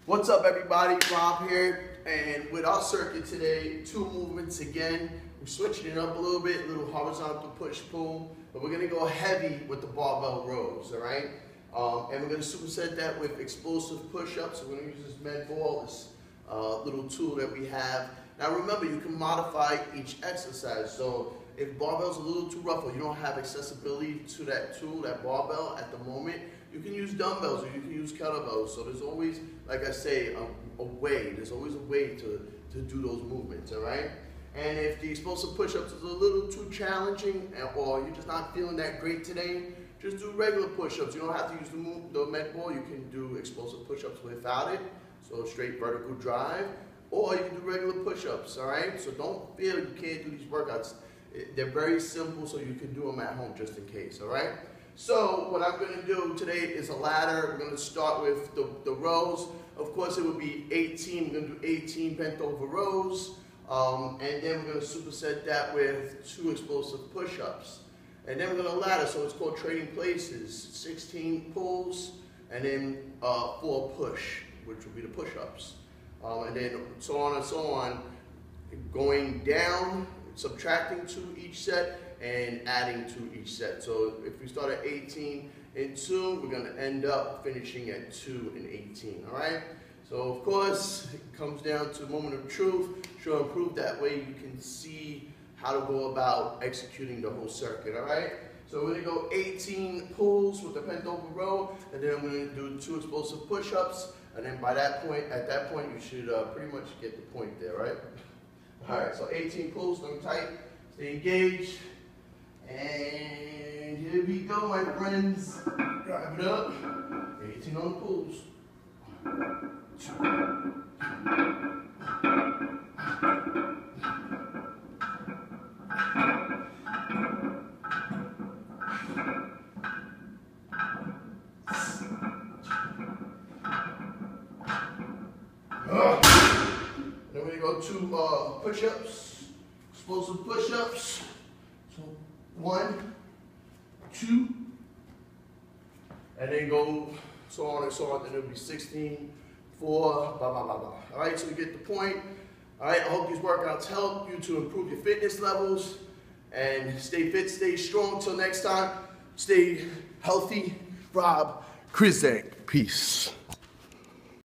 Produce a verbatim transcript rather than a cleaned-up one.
What's up, everybody? Rob here, and with our circuit today, two movements again. We're switching it up a little bit, a little horizontal push-pull, but we're gonna go heavy with the barbell rows, all right? Um, and we're gonna superset that with explosive push-ups. So we're gonna use this Medball, this uh, little tool that we have. Now remember, you can modify each exercise. So if barbell's a little too rough or you don't have accessibility to that tool, that barbell at the moment, you can use dumbbells or you can use kettlebells. So there's always, like I say, a, a way. There's always a way to, to do those movements, all right? And if the explosive push-ups is a little too challenging or you're just not feeling that great today, just do regular push-ups. You don't have to use the, move, the Medball. You can do explosive push-ups without it. So straight vertical drive. Or you can do regular push-ups, all right? So don't feel you can't do these workouts. They're very simple, so you can do them at home just in case, all right? So what I'm gonna do today is a ladder. We're gonna start with the, the rows. Of course, it would be eighteen. We're gonna do eighteen bent over rows. Um, and then we're gonna superset that with two explosive push-ups. And then we're gonna ladder, so it's called trading places. sixteen pulls, and then uh, four push, which will be the push-ups. Um, and then so on and so on, going down, subtracting to each set, and adding to each set. So if we start at eighteen and two, we're gonna end up finishing at two and eighteen, all right? So of course, it comes down to a moment of truth, show and prove. That way you can see how to go about executing the whole circuit, all right? So we're gonna go eighteen pulls with the bent over row, and then I'm gonna do two explosive push-ups, and then by that point, at that point, you should uh, pretty much get the point there, right? All right, so eighteen pulls, long tight, stay engaged, and here we go, my friends. Drive it up, eighteen on the pulls. Then we go to uh, push-ups, explosive push-ups. So one, two, and then go so on and so on. Then it'll be sixteen, four, blah, blah, blah, blah. All right, so we get the point. All right, I hope these workouts help you to improve your fitness levels and stay fit, stay strong. Till next time, stay healthy. Rob Krizak, peace.